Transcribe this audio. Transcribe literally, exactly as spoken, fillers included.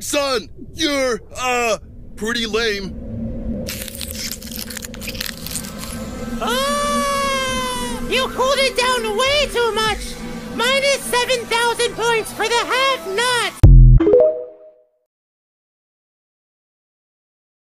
Big Son, you're, uh, pretty lame. Oh, you cooled it down way too much. Minus seven thousand points for the have-nots.